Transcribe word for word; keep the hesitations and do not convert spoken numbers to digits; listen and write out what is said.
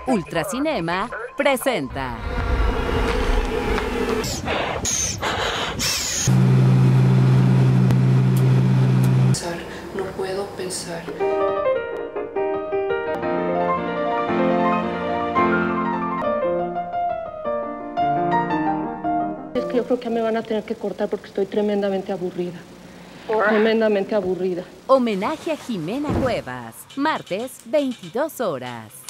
Ultracinema presenta. No puedo pensar. Es que yo creo que me van a tener que cortar porque estoy tremendamente aburrida. Tremendamente aburrida. Homenaje a Jimena Cuevas. Martes, veintidós horas.